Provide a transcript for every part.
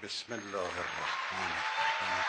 بسم الله الرحمن الرحیم.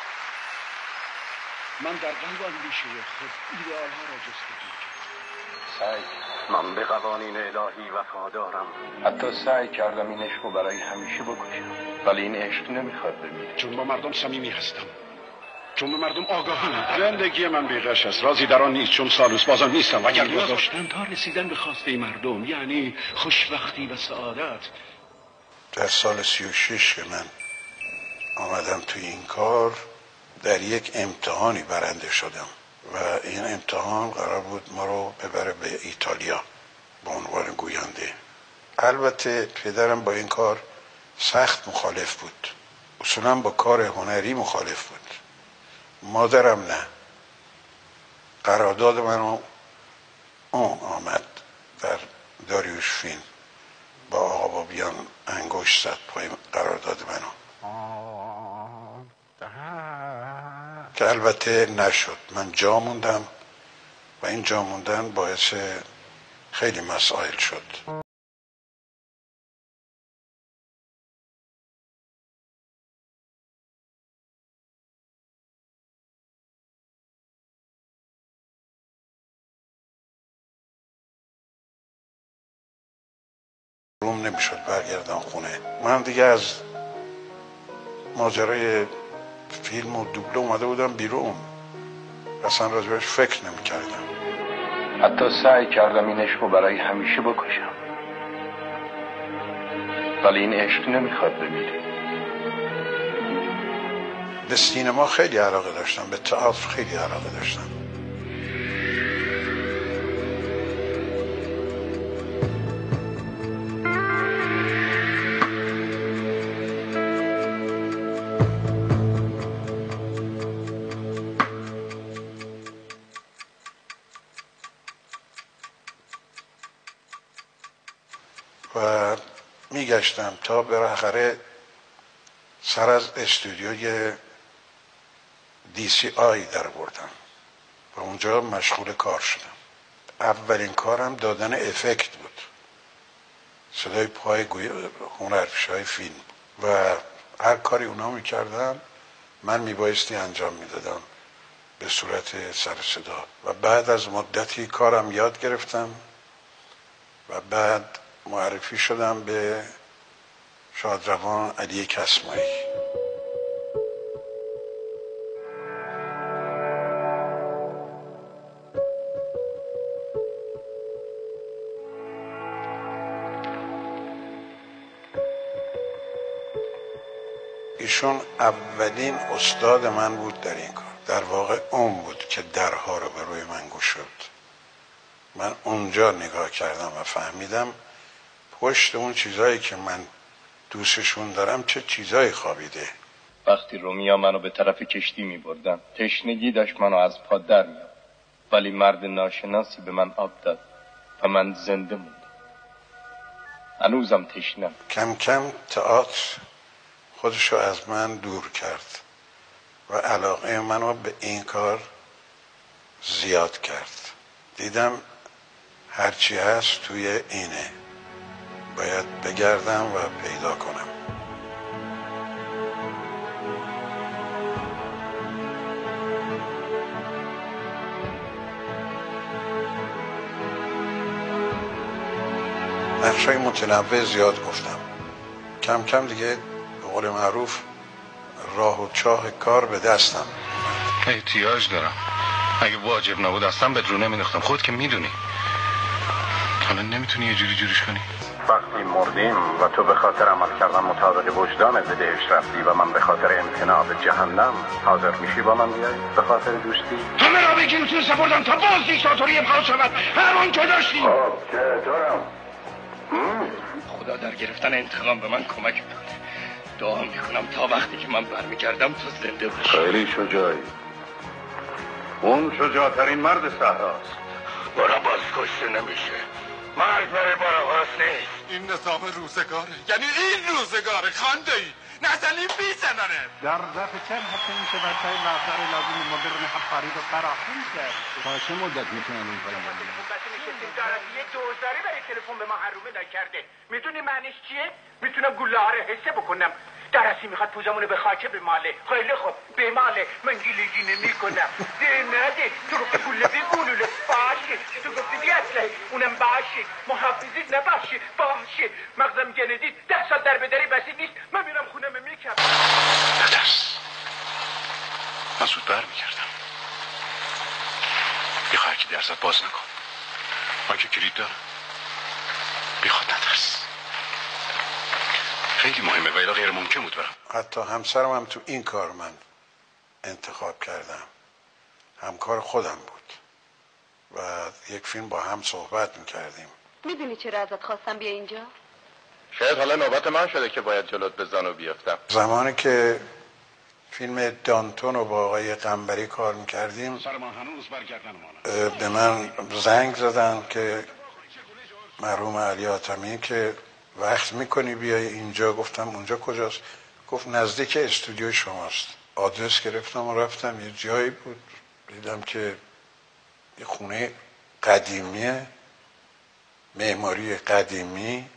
من در قلب اندیشه خود ایدئال ها را جستجو کردم. من به قوانین الهی وفادارم. حتی سعی کردم این عشق رو برای همیشه بکشم، ولی این عشق نمیخواد بمیره. چون با مردم صمیمی هستم، چون به مردم آگاهی میدم. زندگی من بیغش است، رازی در آن نیست، چون سالوس بازان نیستم و اگر نیاز داشتم تا رسیدن به خواسته مردم، یعنی خوشبختی و سعادت. در سال 36 که من آمدم توی این کار، در یک امتحانی برنده شدم و این امتحان قرار بود ما رو ببره به ایتالیا به عنوان گوینده. البته پدرم با این کار سخت مخالف بود، اصولا با کار هنری مخالف بود. مادرم نه. قرارداد منو اون آمد در داریوش فیلم با آقا بابیان انگشت زد پای قرارداد منو که البته نشد. من جا موندم و این جا موندن باعث خیلی مسائل شد. روم نمیشد برگردم خونه. من دیگه از ماجرای فیلم و دوبله اومده بودم بیرون، اصلا راجبش فکر نمی کردم. حتی سعی کردم این عشق رو برای همیشه بکشم، ولی این عشق نمیخواد بمیره. به سینما خیلی علاقه داشتم، به تئاتر خیلی علاقه داشتم. و میگشتم تا بالاخره سر از استودیوی DCI در بردم و اونجا مشغول کار شدم. اولین کارم دادن افکت بود، صدای پای هنرپیشه‌های فیلم و هر کاری اونا میکردن من میبایستی انجام میدادم به صورت سر صدا. و بعد از مدتی کارم یاد گرفتم و بعد معرفی شدم به شادروان علی کسمایی. ایشون اولین استاد من بود در این کار. در واقع اون بود که درها رو به روی من گشود. من اونجا نگاه کردم و فهمیدم پشت اون چیزایی که من دوستشون دارم چه چیزایی خوابیده. وقتی رومیا منو به طرف کشتی می بردن، تشنگی داشت منو از پا در می آورد، ولی مرد ناشناسی به من آب داد و من زنده موندم. هنوزم تشنم. کم کم تئاتر خودشو از من دور کرد و علاقه منو به این کار زیاد کرد. دیدم هرچی هست توی اینه، باید بگردم و پیدا کنم. نقشای متنوع زیاد گفتم. کم کم دیگه به قول معروف راه و چاه کار به دستم. احتیاج دارم. اگه واجب نبود اصلا بهت رو نمینداختم. خود که میدونی. حالا نمیتونی یه جوریش کنی؟ وقتی مردیم و تو به خاطر عمل کردن مطابق وجدانت به بهشت رفتی و من به خاطر امتناع به جهنم، حاضر میشی با من بیایی به خاطر دوستی؟ همه را به گیروتون سپردم تا باز دیکتاتوری ابقا شود همون که داشتیم. چطورم؟ خدا در گرفتن انتقام به من کمک میکنه. دعا میکنم تا وقتی که من برمیگردم تو زنده باشی. خیلی شجاعی. اون شجاعترین مرد صحراست. برا باز کشته نمیشه. مرگ برای باراواس نیست. این نظام روزگاره، یعنی این روزگاره خانده ای نزلیم بیزنانه. در ظرف چند هفته میشه برای مبزر لازم مدرن حفاری رو فراهم کرد. تا چه مدت میتونن این کارو بکنن؟ یه دوزاری برای تلفن به ما حرومه نکرده. میدونی معنیش چیه؟ میتونم گله ها رو حسه بکنم. درستی میخواد پوزمونو به خاکه بماله. خیلی خوب بماله، من گیلگی نمی کنم. نده تو گفتی گوله بگولوله باشه، تو گفتی بی اسلحه اونم باشه، محافظیت نباشه باشه. مغزم گندید 10 سال در بدری بسید نیست. من میرم خونم میکرم. نترس، من زود برمیگردم. بی خواهی که درزت باز نکن، من که کلید دارم. بی خود نترس، خیلی مهمه و الا غیر ممکن بود برم. حتی همسرم هم تو این کار من انتخاب کردم، همکار خودم بود و یک فیلم با هم صحبت میکردیم. میدونی چرا ازت خواستم بیا اینجا؟ شاید حالا نوبت من شده که باید جلوت بزن و بیفتم. زمانی که فیلم دانتون رو با آقای قنبری کار میکردیم به من زنگ زدن که مرحوم علی حاتمی که وقت میکنی بیای اینجا. گفتم اونجا کجاست؟ گفت نزدیک استودیو شماست. آدرس گرفتم و رفتم. یه جایی بود دیدم که یه خونه قدیمیه، معماری قدیمی،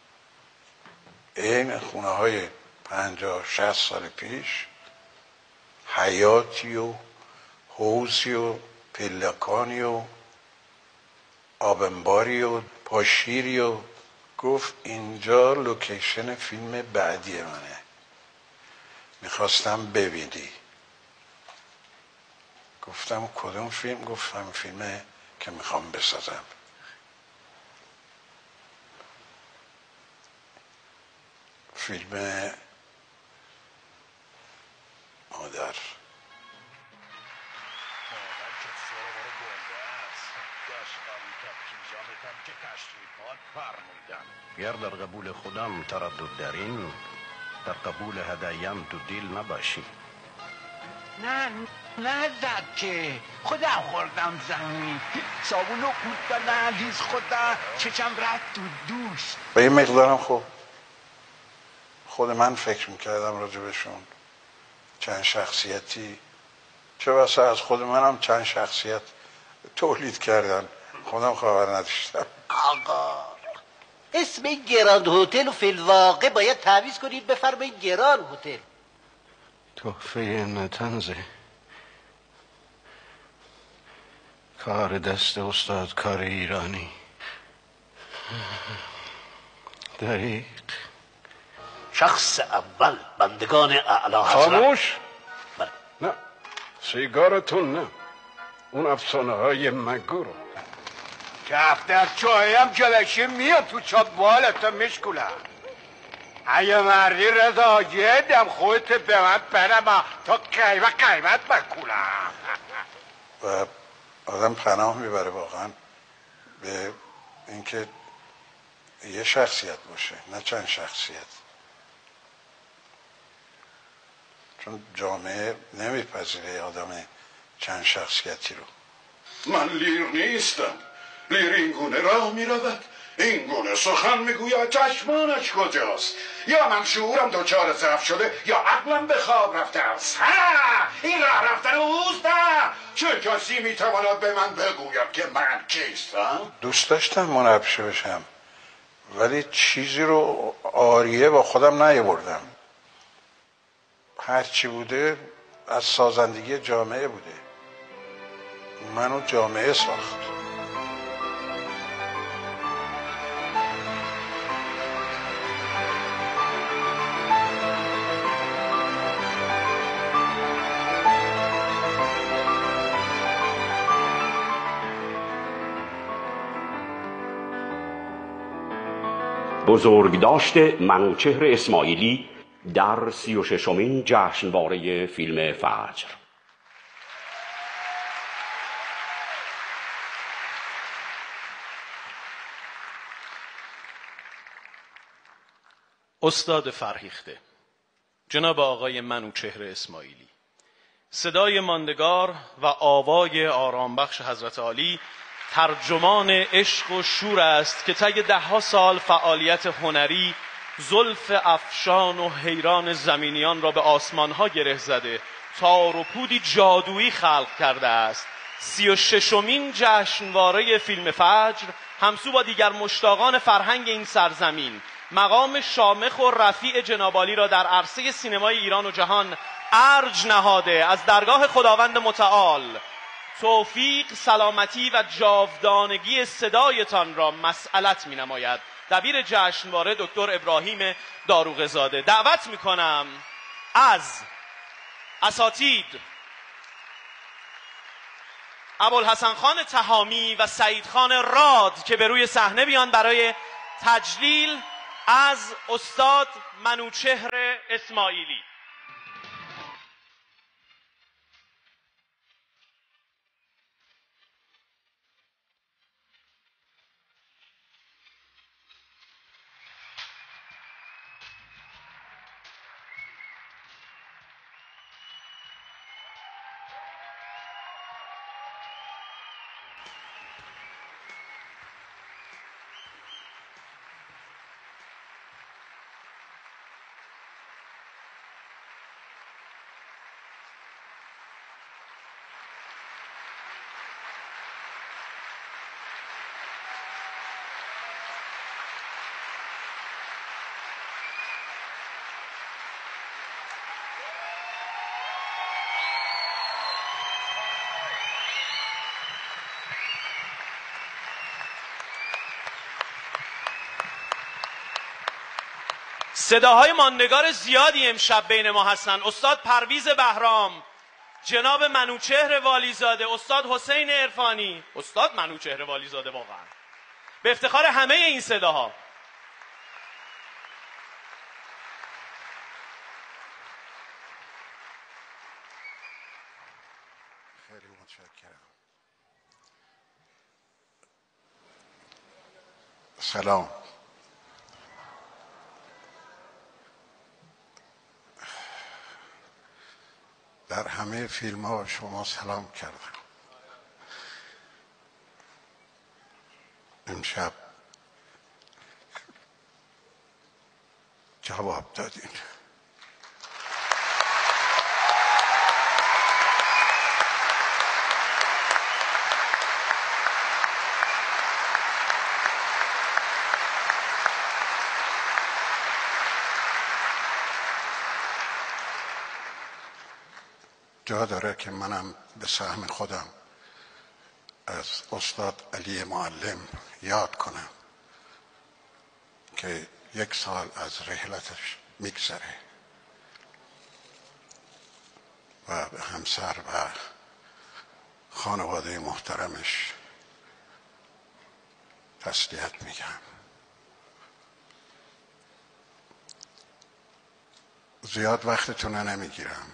این خونه های 50-60 سال پیش، حیاتی و حوضی و پلکانی و آبنباری و پاشیری و گفت اینجا لوکیشن فیلم بعدی منه، میخواستم ببینی. گفتم کدوم فیلم؟ گفتم فیلم که میخوام بسازم. فیلم مادر. گر در قبول خودم تردد دارین، در قبول هدایم تو دیل نباشی. نه زد که خودم خوردم زمین. صابونو کود نلیز خدا چشم رفت تو دوش. و یه مقدارم خود من فکر میکردم راجبشون، چند شخصیتی، چه بسا از خود منم چند شخصیت تولید کردن، خودم خبر نداشتم. آقا اسم گراند هتل و فی الواقع باید تعویض کنید بفرمایید گران هتل. تحفه نتنزه، کار دست استاد، کار ایرانی. دقیق. شخص اول بندگان اعلی حضرت. خاموش. بله. نه سیگارتون نه، اون افسانه های مگو رو. دفتر چایم جلشه میاد تو چاب بالتا مشکولم. اگه مردی رضا یدم خودت به من برم تا قیمت بکولم. و آدم پناه میبره واقعا به اینکه یه شخصیت باشه نه چند شخصیت، چون جامعه نمیپذیره آدم چند شخصیتی رو. من لیر نیستم، لیر این گونه راه میرود، این گونه سخن میگوید، چشمانش کجاست؟ یا من شعورم دچار ضعف شده یا عقلم به خواب رفته است. این راه رفتن اوست. چه کسی میتواند به من بگوید که من کیستم؟ دوست داشتم مناقشه بشم ولی چیزی رو آریه با خودم نیاوردم. هرچی بوده از سازندگی جامعه بوده، منو جامعه ساخت. بزرگداشت منوچهر اسماعیلی در 36مین جشنواره فیلم فجر. استاد فرهیخته، جناب آقای منوچهر اسماعیلی، صدای ماندگار و آوای آرامبخش حضرت عالی ترجمان عشق و شور است که طی 10 سال فعالیت هنری زلف افشان و حیران زمینیان را به آسمانها گره زده، تار و پودی جادویی خلق کرده است. 36مین جشنواره فیلم فجر همسو با دیگر مشتاقان فرهنگ این سرزمین مقام شامخ و رفیع جناب عالی را در عرصه سینمای ایران و جهان ارج نهاده از درگاه خداوند متعال توفیق، سلامتی و جاودانگی صدایتان را مسئلت می نماید. دبیر جشنواره دکتر ابراهیم داروغه‌زاده. دعوت می کنم از اساتید ابوالحسن خان تهامی و سعید خان راد که به روی صحنه بیان برای تجلیل از استاد منوچهر اسماعیلی. صداهای ماندگار زیادی امشب بین ما هستند. استاد پرویز بهرام، جناب منوچهر والیزاده، استاد حسین عرفانی، استاد منوچهر والیزاده، واقعا به افتخار همه این صداها. خیلی متشکرم. سلام. در همه فیلم ها شما سلام کردم. امشب جواب دادین. جا داره که منم به سهم خودم از استاد علی معلم یاد کنم که 1 سال از رحلتش میگذره و به همسر و خانواده محترمش تسلیت میگم. زیاد وقتتون نمیگیرم،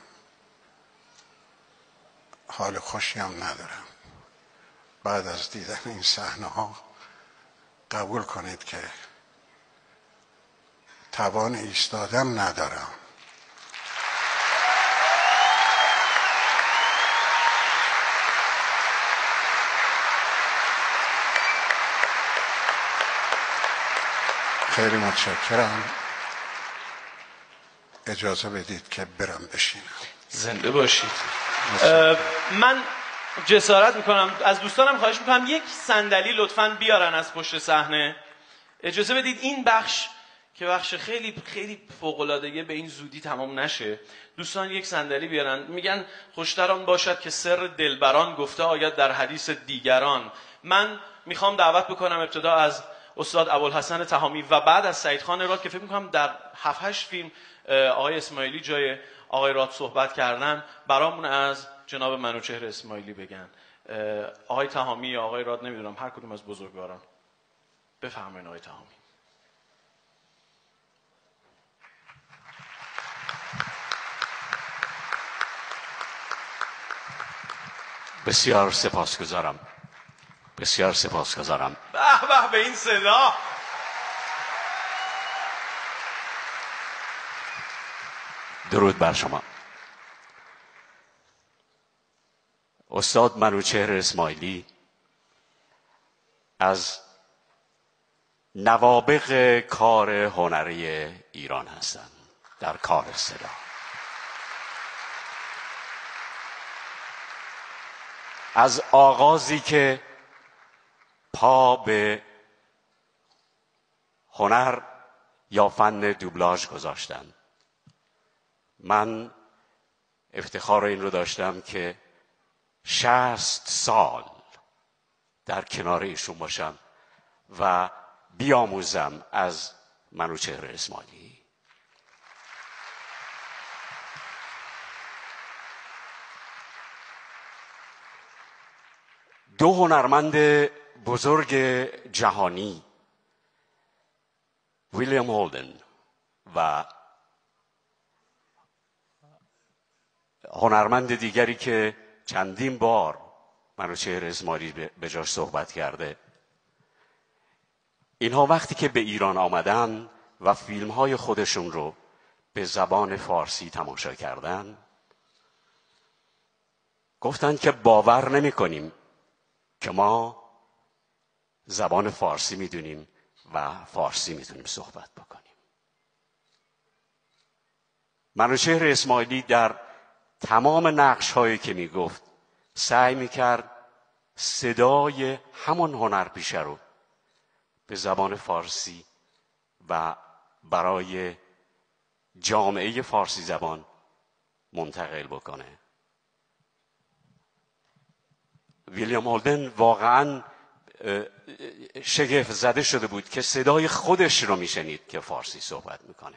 حال خوشی هم ندارم. بعد از دیدن این صحنه ها قبول کنید که توان ایستادن ندارم. خیلی متشکرم. اجازه بدید که برم بشینم. زنده باشید. من جسارت میکنم از دوستانم خواهش میکنم یک صندلی لطفاً بیارن از پشت صحنه. اجازه بدید این بخش که بخش خیلی خیلی فوق‌العاده به این زودی تمام نشه، دوستان یک صندلی بیارن. میگن خوشتر آن باشد که سر دلبران گفته آید در حدیث دیگران. من میخوام دعوت بکنم ابتدا از استاد ابوالحسن تهامی و بعد از سعید خان راد که فکر میکنم در 7-8 فیلم آقای اسماعیلی جای آقای راد صحبت کردن، برامون از جناب منوچهر اسماعیلی بگن. آقای تهامی یا آقای راد، نمیدونم، هر کدوم از بزرگواران. بفرمایید آقای تهامی. بسیار سپاسگزارم. بسیار سپاسگزارم. به به به این صدا. درود بر شما. استاد منوچهر اسماعیلی از نوابغ کار هنری ایران هستند در کار صدا. از آغازی که پا به هنر یا فن دوبلاژ گذاشتن. من افتخار این رو داشتم که 60 سال در کنار ایشون باشم و بیاموزم از منوچهر اسماعیلی. دو هنرمند بزرگ جهانی، ویلیام هولدن و هنرمند دیگری که چندین بار منوچهر اسماعیلی به جاش صحبت کرده، اینها وقتی که به ایران آمدن و فیلم‌های خودشون رو به زبان فارسی تماشا کردن، گفتند که باور نمی‌کنیم که ما زبان فارسی می‌دونیم و فارسی می‌تونیم صحبت بکنیم. منوچهر اسماعیلی در تمام نقش‌هایی که می‌گفت سعی می‌کرد صدای همون هنرپیشه رو به زبان فارسی و برای جامعه فارسی زبان منتقل بکنه. ویلیام هولدن واقعاً شگفت زده شده بود که صدای خودش رو میشنید که فارسی صحبت میکنه.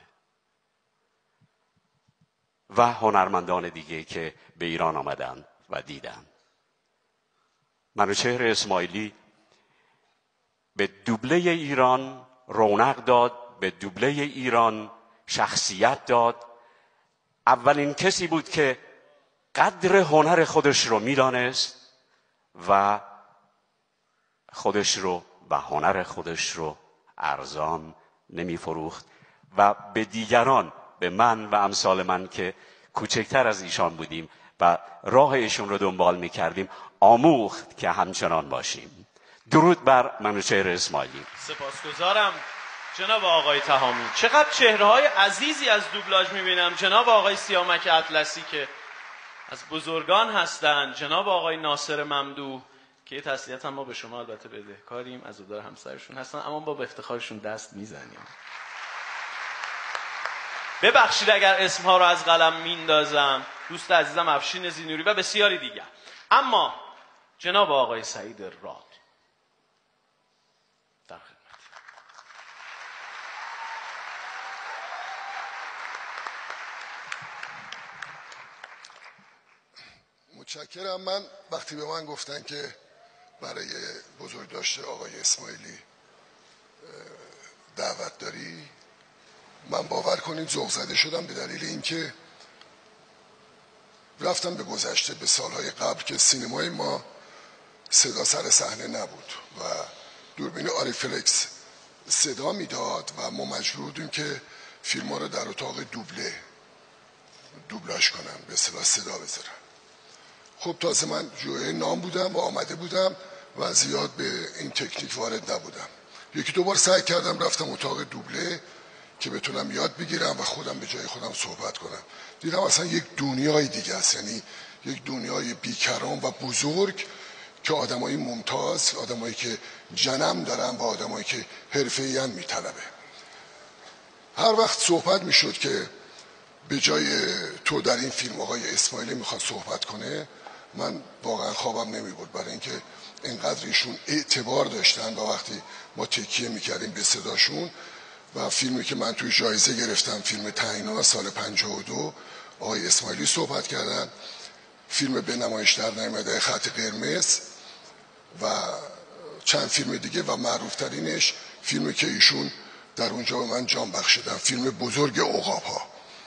و هنرمندان دیگه که به ایران آمدن و دیدن. منوچهر اسماعیلی به دوبله ایران رونق داد، به دوبله ایران شخصیت داد. اولین کسی بود که قدر هنر خودش رو میدانست و خودش رو و هنر خودش رو ارزان نمیفروخت و به دیگران، به من و امثال من که کوچکتر از ایشان بودیم و راه ایشون رو دنبال میکردیم، آموخت که همچنان باشیم. درود بر منوچهر اسماعیلی. سپاسگزارم جناب آقای تهامی. چقدر چهره‌های عزیزی از دوبلاژ می‌بینم. جناب آقای سیامک اطلسی که از بزرگان هستند، جناب آقای ناصر ممدوح که تسلیت هم ما به شما البته بدهکاریم، عزادار همسرشون هستن، اما با به افتخارشون دست میزنیم. ببخشید اگر اسمها رو از قلم میندازم، دوست عزیزم افشین زینوری و بسیاری دیگر. اما جناب آقای سعید راد در خدمت. متشکرم. من وقتی به من گفتن که برای بزرگداشت آقای اسماعیلی دعوت داری، من باور کنید ذوق زده شدم به دلیل اینکه رفتم به گذشته، به سالهای قبل که سینمای ما صدا سر صحنه نبود و دوربین آریفلکس صدا میداد و ما مجبور بودیم که فیلم ها رو در اتاق دوبلاژ کنم، به اصطلاح صدا بذارم. خب تازه من جویای نام بودم و آمده بودم و زیاد به این تکنیک وارد نبودم. یکی دو بار سعی کردم، رفتم اتاق دوبله که بتونم یاد بگیرم و خودم به جای خودم صحبت کنم. دیدم اصلا یک دنیای دیگه است، یعنی یک دنیای بیکران و بزرگ که آدمای ممتاز، آدمایی که جنم دارن و آدمایی که حرفه‌ای‌اند میطلبه. هر وقت صحبت میشد که به جای تو در این فیلم آقای اسماعیلی میخواد صحبت کنه، من واقعا خوابم نمیبرد، برای اینکه اینقدر ایشون اعتبار داشتن و وقتی ما تکیه میکردیم به صداشون. و فیلمی که من توی جایزه گرفتم، فیلم تنگنا سال 52، آقای اسماعیلی صحبت کردن. فیلم به نمایش در نیامده خط قرمز و چند فیلم دیگه و معروفترینش فیلمی که ایشون در اونجا به من جان بخشیدن، فیلم بزرگ عقاب‌ها.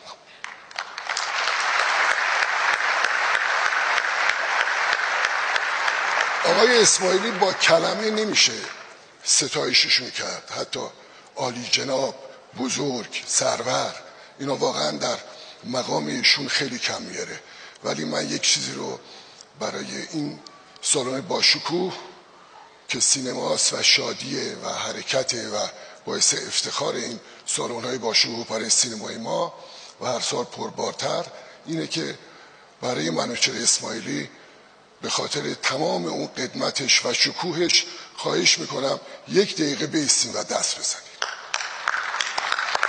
آقای اسماعیلی با کلمه نمیشه ستایششون کرد، حتی عالی جناب، بزرگ، سرور، اینا واقعا در مقام ایشون خیلی کم میاره. ولی من یک چیزی رو برای این سالن باشکوه که سینماست و شادیه و حرکته و باعث افتخار این سالن‌های باشکوه برای سینمای ما و هر سال پربارتر، اینه که برای منوچهر اسماعیلی به خاطر تمام اون قدمتش و شکوهش خواهش میکنم 1 دقیقه بایستیم و دست بزنیم.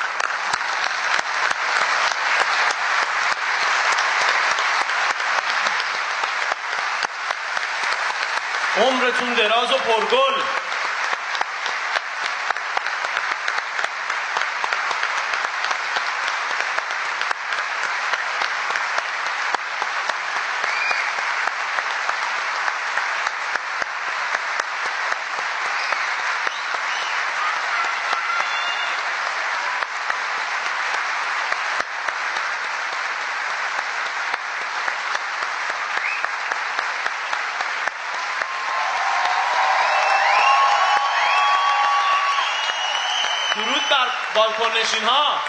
عمرتون دراز و پرگل. درود بر بالکن نشین ها.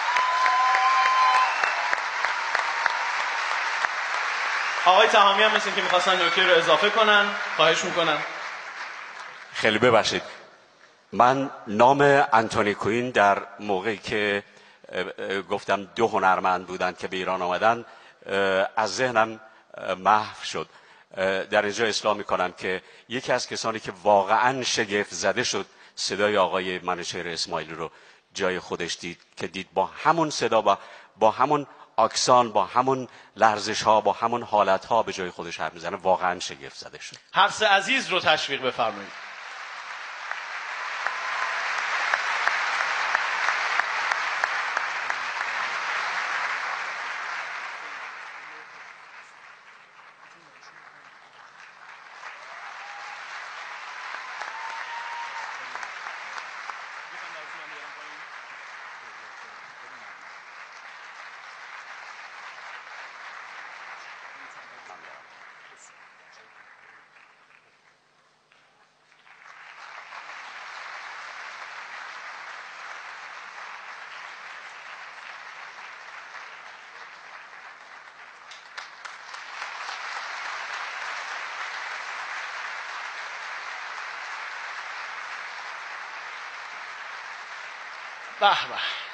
آقای تهامی هم مثل که میخواستن نکته رو اضافه کنن. خواهش میکنم. خیلی ببخشید، من نام انتونی کوین در موقعی که گفتم 2 هنرمند بودن که به ایران آمدن از ذهنم محو شد. در اینجا اصلاح میکنم که یکی از کسانی که واقعا شگفت زده شد صدای آقای منوچهر اسماعیلی رو جای خودش دید که دید با همون صدا، با همون اکسان، با همون لرزش ها، با همون حالت ها به جای خودش حرف میزنه. واقعا شگفت زده شد. حفص عزیز رو تشویق بفرمایید. به به.